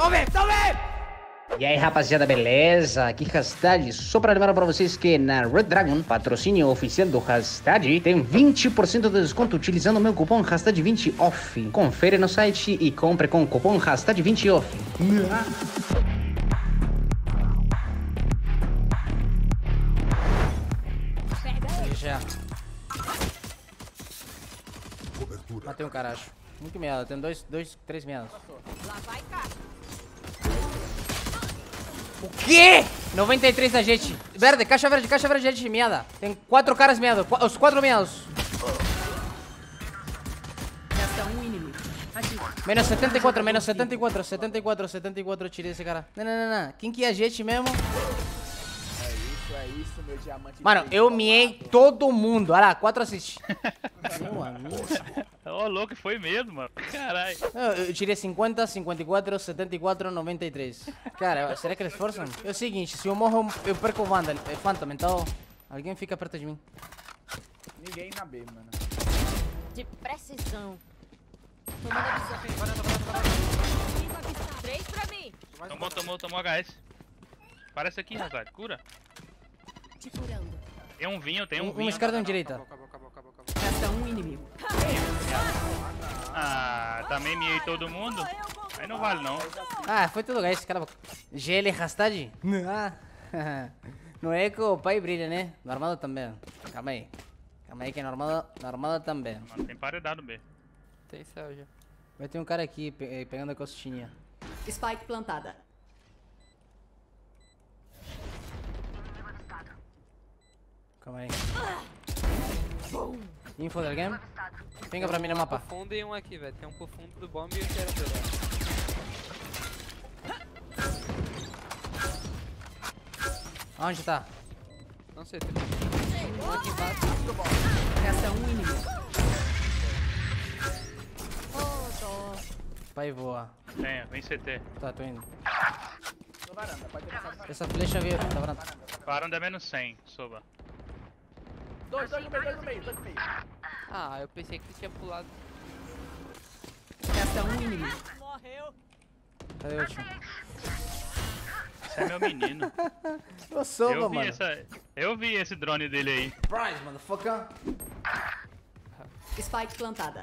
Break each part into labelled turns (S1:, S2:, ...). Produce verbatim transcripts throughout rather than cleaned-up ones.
S1: Tome, tome! E aí, rapaziada, beleza? Aqui Hastad, só para lembrar para vocês que na Red Dragon, patrocínio oficial do Hastad, tem vinte por cento de desconto utilizando o meu cupom Hastad vinte off. Confere no site e compre com o cupom Hastad vinte off. Já. Matei um cara, acho. Muito meado, tem dois, dois, três meados.
S2: Lá vai, cara.
S1: O quê? noventa e três da gente. Verde, caixa verde, caixa verde, gente meada. Tem quatro caras meados, qu os quatro meados.
S2: Resta um inimigo. Aqui.
S1: Menos setenta e quatro, menos setenta e quatro, setenta e quatro, setenta e quatro, eu tirei esse cara. Não, não, não, não. Quem que é a gente mesmo?
S3: É isso, é isso, meu diamante.
S1: Mano, eu miei todo mundo. Olha lá, quatro assists. Meu amigo.
S4: Ô, louco, foi mesmo, mano. Caralho.
S1: Eu, eu tirei cinquenta, cinquenta e quatro, setenta e quatro, noventa e três. Cara, será que eles forçam? É o seguinte, se eu morro, eu perco o Vandal, é Phantom, então alguém fica perto de mim.
S3: Ninguém na B, mano.
S2: De precisão. Tomando a visão. Três pra mim.
S4: Tomou, tomou, tomou H S. Parece aqui, rapaz. Cura.
S2: Te curando.
S4: Tem um vinho, tem um
S1: Um,
S4: vinho.
S1: uma esquerda e uma direita.
S2: Resta um inimigo.
S4: Ah, também miei todo mundo. Aí não vale, não.
S1: Ah, foi tudo guys, cala a boca. G L Hastad? Ah, no eco o pai brilha, né? No armado também. Calma aí. Calma aí que no armado, no armado também.
S4: Mano, tem paredado B.
S5: Tem céu já.
S1: Vai ter um cara aqui pe pegando a costinha.
S2: Spike plantada.
S1: Calma aí. Info de alguém? Venga pra mim no mapa.
S5: Tem um fundo e um aqui, velho. Tem um pro fundo do bomb e o que era dele.
S1: Onde tá?
S5: Não sei, tem
S2: Um aqui embaixo. Resta um inimigo. Oh, dó.
S1: Pai voa.
S4: Tem, vem C T.
S1: Tá, tô indo.
S3: Tô varanda, pode ter passado.
S1: Essa flecha veio. Tá varanda.
S4: Varanda é menos cem, soba.
S3: Dois, dois no meio, dois no meio, dois no meio.
S5: Ah, eu pensei que você tinha pulado.
S2: Resta um inimigo.
S1: Cadê o último?
S4: Esse é meu menino.
S1: Eu sou,
S4: Eu vi,
S1: mano.
S4: essa, eu vi esse drone dele aí.
S1: Surprise, motherfucker.
S2: Spike plantada.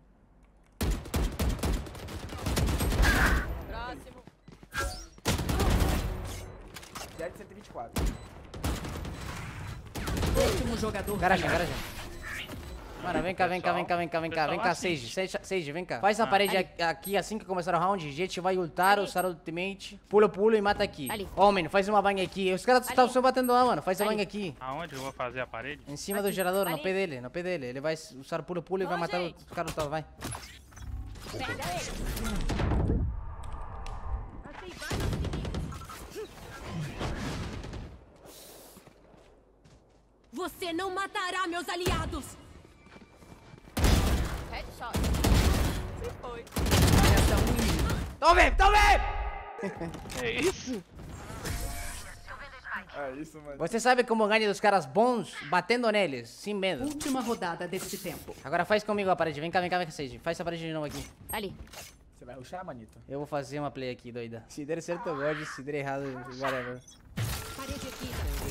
S2: Próximo.
S3: Jet cento e vinte e quatro.
S2: Último jogador.
S1: Garagem, garagem. Mano, vem cá, vem cá, vem cá, vem cá, vem cá, vem cá, Sage, Sage, Sage, vem cá. Faz a parede
S2: Ali.
S1: a- aqui assim que começar o round, a gente vai ultar,
S2: Ali.
S1: usar o ultimate, pula, pula e mata aqui.
S2: Ali.
S1: Homem, faz uma bang aqui. Os caras estão
S2: Ali.
S1: só batendo lá, mano. Faz a
S2: Ali.
S1: bang aqui.
S4: Aonde eu vou fazer a parede?
S1: Em cima do
S2: Aqui.
S1: gerador, no
S2: Ali.
S1: pé dele, no pé dele. Ele vai usar pula, pula e vai
S2: Ô,
S1: matar
S2: gente.
S1: os caras todos, vai.
S2: Pega ele. Matei vários inimigos. Você não matará meus aliados. Headshot. Se foi. Resta um inimigo.
S1: Tome, tome!
S4: É isso?
S3: É isso, mano.
S1: Você sabe como ganha dos caras bons batendo neles, sem medo.
S2: Última rodada deste tempo.
S1: Agora faz comigo a parede. Vem cá, vem cá, vem cá, Sage. Faz essa parede de novo aqui.
S2: Ali.
S3: Você vai rushar, manito?
S1: Eu vou fazer uma play aqui, doida. Se der certo, eu gosto. Se der errado, whatever.
S2: Parede aqui.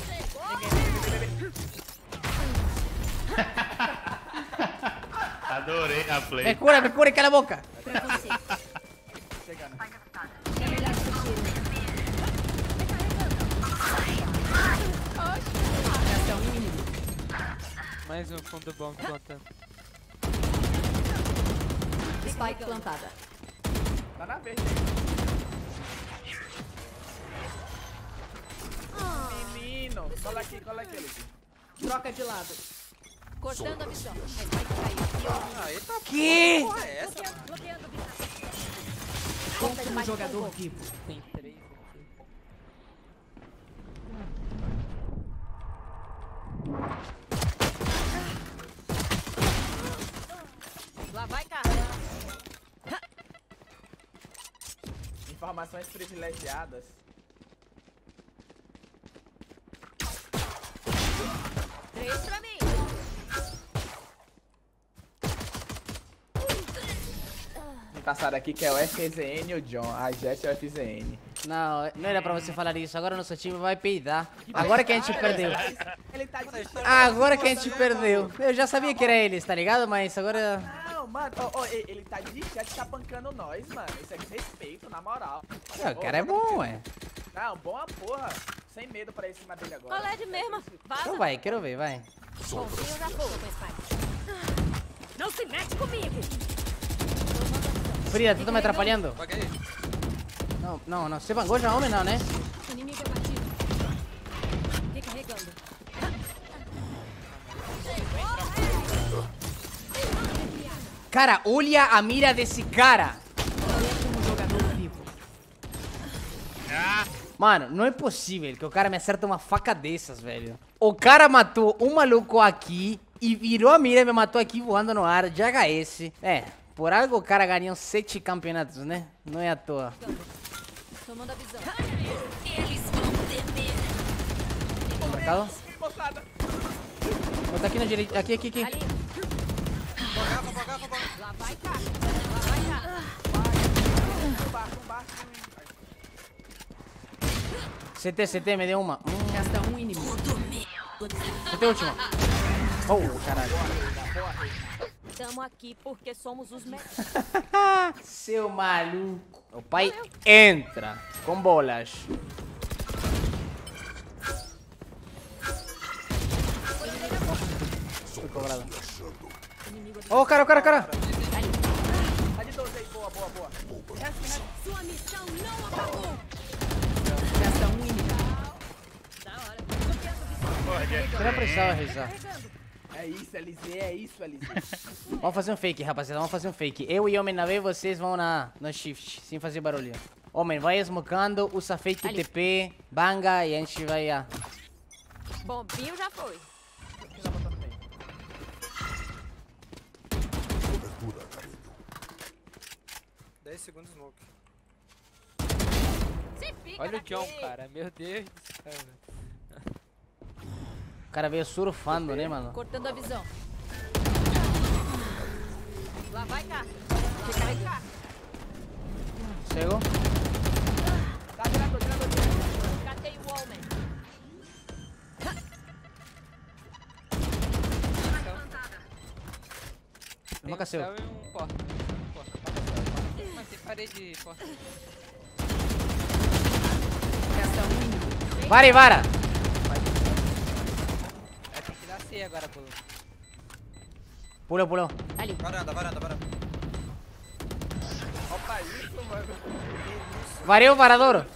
S4: Adorei a
S1: Me
S4: play.
S1: cura, me cura e cala a boca.
S2: Pra você.
S3: Chegando.
S2: É melhor que eu tire. Resta um inimigo.
S5: Mais um fundo do bomb plantando.
S2: Spike plantada.
S3: Tá na verde. Menino, cola aqui, cola aqui, aqui.
S2: Troca de lado. Cortando a visão. A Spike caiu.
S5: Ah, eita
S1: Que?
S5: porra é essa?
S2: Bloqueando a visão. Último jogador vivo.
S5: Tem três aqui.
S2: Lá vai, cara.
S3: Informações privilegiadas.
S2: Três pra mim.
S3: passaram aqui que é o F Z N e o John. A Jet é o F Z N.
S1: Não, não era pra você falar isso. Agora nosso time vai peidar. Agora que a gente perdeu.
S3: Ele tá de...
S1: Agora que a gente perdeu. Eu já sabia que era eles, tá ligado? Mas agora...
S3: Não, mano, ó, ó, ele tá de chat, tá pancando nós, mano. Isso é desrespeito, na moral.
S1: É, o cara é bom, ué.
S3: Não, bom a porra. Sem medo pra ir em cima dele agora.
S2: Qual é de mesmo? Vaza.
S1: Então vai, quero ver, vai.
S2: Bom, eu já vou com Spike. Não se mete comigo.
S1: Frida, tu tá me atrapalhando?
S5: Paga aí.
S1: Não, não, não. Você bangou já homem, não, né?
S2: Inimigo abatido. Recarregando.
S1: Cara, olha a mira desse cara.
S2: Um jogador vivo.
S4: Ah,
S1: Mano, não é possível que o cara me acerta uma faca dessas, velho. O cara matou um maluco aqui e virou a mira e me matou aqui voando no ar de H S. É, por algo o cara ganhou sete campeonatos, né? Não é à toa.
S2: Tomando a visão.
S6: Eles vão temer.
S1: Marcado?
S3: Moçada.
S1: Bota aqui na direita. Aqui, aqui, aqui.
S2: Ali.
S5: Bagafa, bagafa, bagafa.
S2: Lá vai cá. Lá vai cá.
S3: Um bar, um bar.
S1: C T, C T, me deu uma. Hum,
S2: Gasta um inimigo.
S1: C T última. Oh, caralho.
S2: Estamos aqui porque somos os melhores.
S1: Seu maluco. O pai entra com bolas. Fui cobrado. Ô, oh, cara, o cara, o cara.
S3: Tá de doze aí, boa, boa, boa.
S2: Sua missão não acabou. Gasta um inimigo. Da hora.
S4: porra, Jet.
S1: Você não precisava rezar.
S3: É isso, L Z, é isso, L Z.
S1: Vamos fazer um fake, rapaziada. Vamos fazer um fake. Eu e Homem na B, vocês vão na, no shift, sem fazer barulho. Homem, vai smocando, usa fake
S2: Ali.
S1: T P, banga e a gente vai... Ah.
S2: Bombinho já foi.
S5: dez segundos smoke.
S2: Se fica
S5: Olha o
S2: daqui.
S5: John, cara. Meu Deus do céu, velho.
S1: O cara veio surfando, né, mano?
S2: Cortando a visão. Lá vai cá. Recarregar.
S1: Chegou?
S3: Tá, tirador, tirador, tirador.
S2: Catei o Wallman.
S1: Nunca
S5: Tem um
S1: saiu.
S5: céu e um porta. Porta, porta, porta. Mas tem parede de porta.
S2: Gasta um inimigo.
S1: Vara e vara!
S5: É, tem que dar C agora, pô.
S1: Pulou, pulou.
S2: Ali.
S5: Varanda, varanda, varanda.
S3: Opa, isso, mano.
S1: Varei o varador.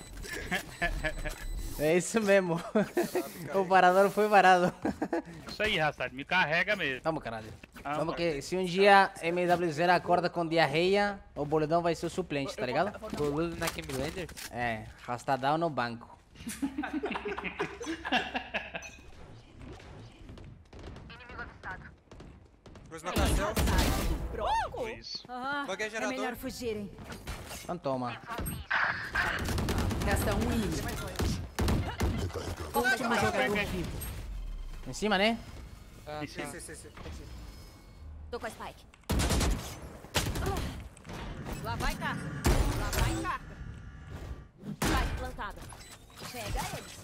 S1: É isso mesmo. O varador foi varado.
S4: Isso aí, Rastad, me carrega mesmo.
S1: Vamos, caralho.
S4: Ah,
S1: Vamos
S4: mano.
S1: que se um dia M W zero acorda com diarreia, o boludão vai ser o suplente, tá ligado?
S5: Boludo na Kim Blender?
S1: É, rastadão no banco.
S5: Cruz matar céu.
S4: Foi isso.
S2: Ah,
S5: Buguei
S2: é
S5: gerador.
S2: melhor fugirem.
S1: Então toma.
S2: Gasta um inimigo. Último jogador vivo.
S1: Em cima, né?
S5: Ah,
S4: Em
S5: sim,
S4: cima.
S5: sim, sim, sim.
S2: Tô com a Spike. Lá vai cá. Lá vai cá. Spike plantada. Pega eles.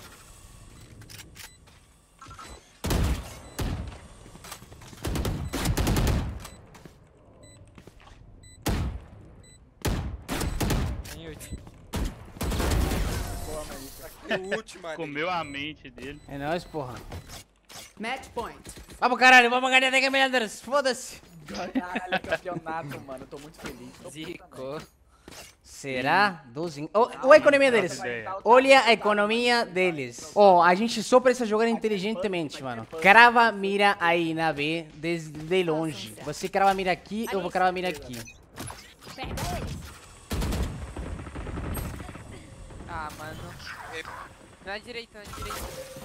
S5: Tem ult.
S3: O último ali.
S4: Comeu a mente dele.
S1: É nóis, porra.
S2: Match point.
S1: Vamos, caralho, vamos ganhar até Caminhadores. Foda-se.
S3: Caralho, campeonato, mano. Eu tô muito feliz. Tô
S5: Zico.
S1: Será? doze. Oh, olha a economia deles. Olha a economia deles. Ó, oh, a gente só precisa jogar inteligentemente, mano. Crava mira aí na B desde longe. Você crava mira aqui, eu vou cravar mira aqui.
S2: Pega eles.
S5: Ah, mano. Na direita, na direita.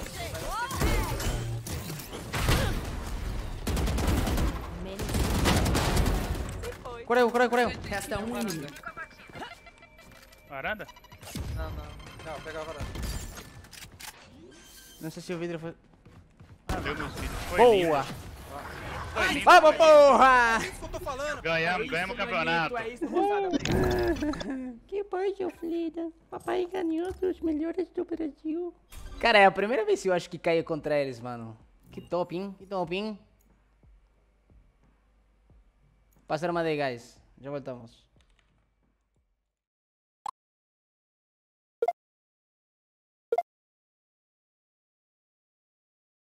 S2: Menos.
S1: Correu, correu, correu.
S2: Resta um inimigo.
S4: Varanda?
S5: Não, não. Não, pega a varanda.
S1: Não sei se o vidro foi...
S4: Ah, deu meus filhos. Foi
S1: Boa.
S4: lindo. Foi lindo,
S1: Vamos,
S4: foi lindo.
S1: porra!
S4: Ganhamos, ganhamos o campeonato.
S3: É isso, moçada.
S1: Que bom, Joflida. Papai ganhou dos melhores do Brasil. Cara, é a primeira vez que eu acho que caio contra eles, mano. Que top, hein? Que top, hein? Passa uma de guys. Já voltamos.